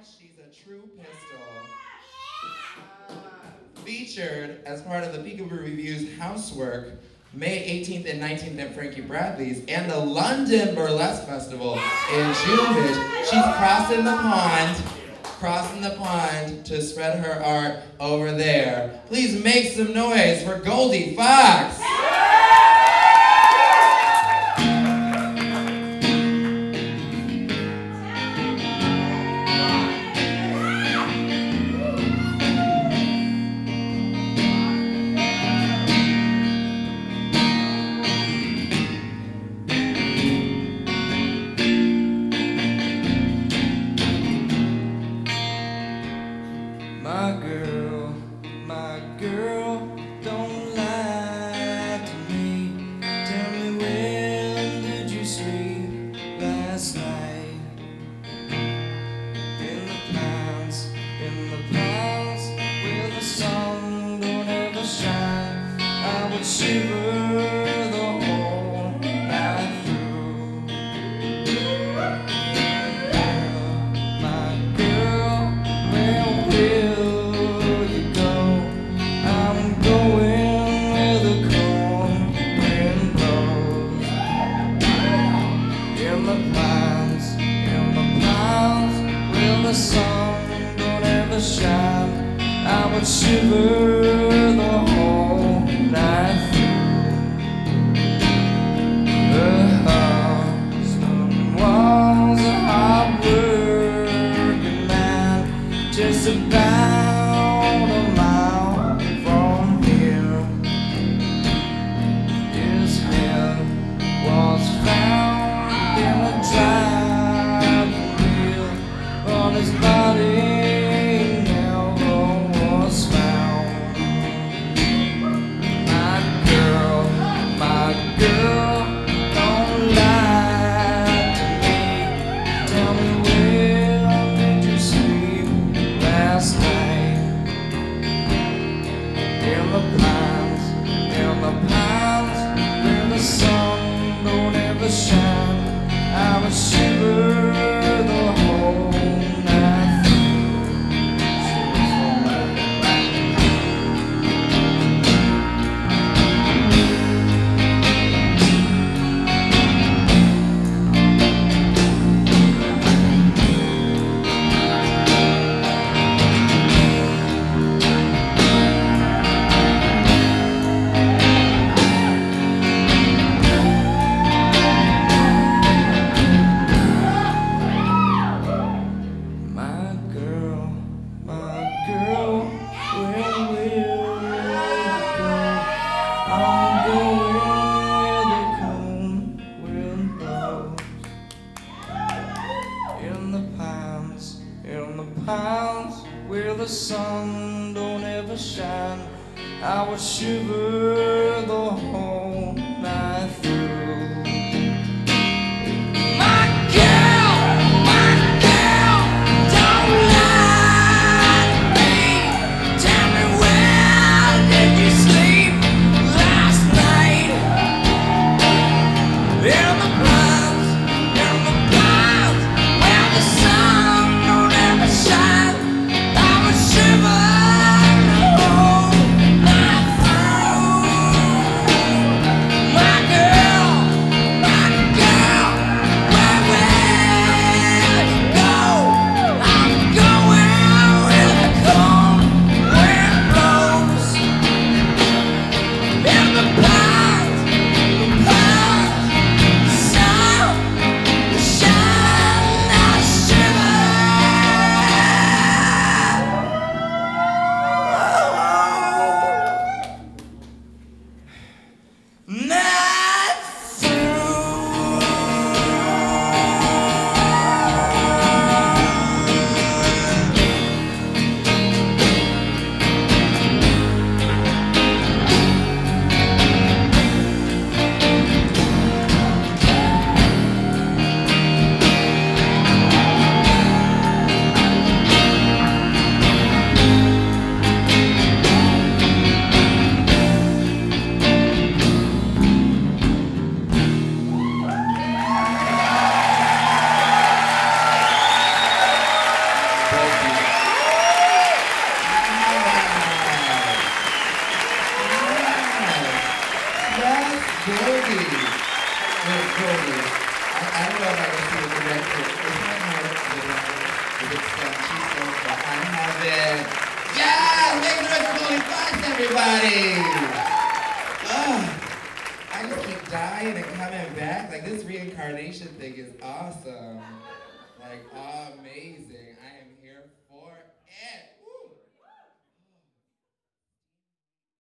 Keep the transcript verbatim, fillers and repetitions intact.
She's a true pistol. Featured as part of the Peekaboo Revue's Housework, May eighteenth and nineteenth at Frankie Bradley's, and the London Burlesque Festival in June. She's crossing the pond, crossing the pond to spread her art over there. Please make some noise for Goldi Fox. My girl, my girl, don't lie to me. Tell me, when did you sleep last night? In the pines, in the pines, where the sun don't ever shine, I would shiver the whole night through. My girl, where will the sun don't ever shine, I would shiver the whole night through. The husband was a hard-working man, just about a mile from here. His head was found in a driving wheel, but his body never was found. My girl, my girl, don't lie to me. Tell me, where did you sleep last night? In the pines, in the pines, where the sun don't ever shine, I would shiver the whole night through. Where the sun don't ever shine, I would shiver the whole night through. My girl, my girl, don't lie to me. Tell me, where did you sleep last night? In the pines, in the pines, where the sun don't ever shine, I would shiver the whole night through. My girl. Goldi. Wait, Goldi. I, I don't know if I can see the director. Is that her? The director? Is it Sam? She's so behind heaven. Yeah! Make noise for Goldi Fox, everybody! Oh, I just keep dying and coming back. Like, this reincarnation thing is awesome. Like, amazing. I am here for it.